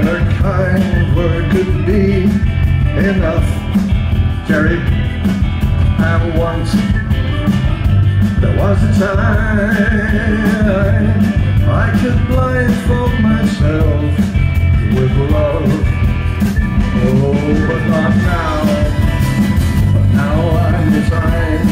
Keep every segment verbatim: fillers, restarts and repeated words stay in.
when a kind word could be enough, Jerry. And once there was a time I could blindfold myself with love. Oh, but not now. But now I'm resigned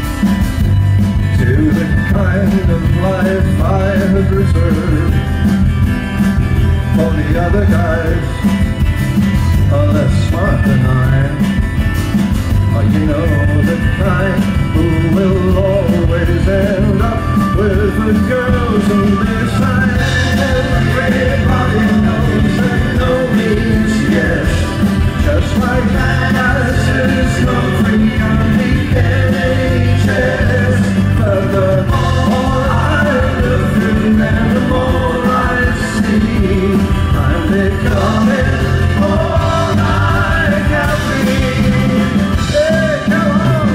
to the kind of life I had reserved for the other guys are less smart than I. Oh, you know, the kind who will always end up with the girls on their side. Everybody knows that no means yes, just like asses come free on the N H S. But the more I look through and the more I see, I'm becoming more like Alfie. Hey, come on!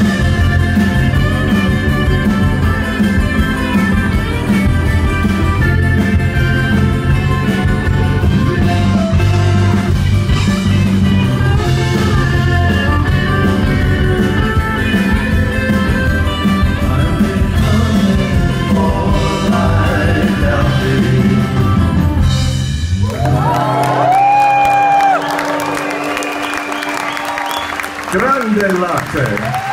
I'm becoming more like Alfie. Grande latte!